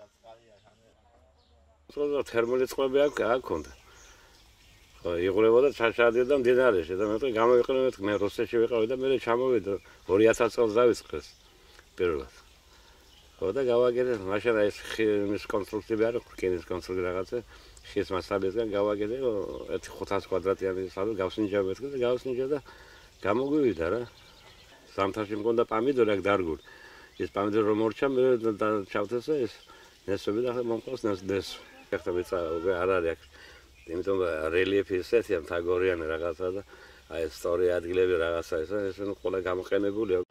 სულ თერმული წყლები აქ ჰქონდა. ხო, იღურებოდა ჩადიოდა მდინარეში და მე გამოვიყენე მე რუსეთში ვიყავი და მე ჩამოვიდა 2000 წელს დავიწყეს პირველად. ხო და გავაგერე მაშინ ეს ხის კონსტრუქციები არა, რკინის კონსტრუქცია რაღაცა, ხის მასალისგან გავაგერე 500 კვადრატიანი სალო გავსინჯა მეთქე და გავსინჯა და გამოგვივიდა რა. სამთაში მქონდა პამიდორი აქ დარგული. ეს პამიდორი რომ მორჩა მე ჩავთესე ეს ნესვები და მომყავს ნეს. ეხლა ვიცა არ არის აქ. იმიტომ რელიეფი ისეთია მთაგორიანი რაღაცა და აი სწორი ადგილები რაღაცა ეს ყველა გამოყენებულია.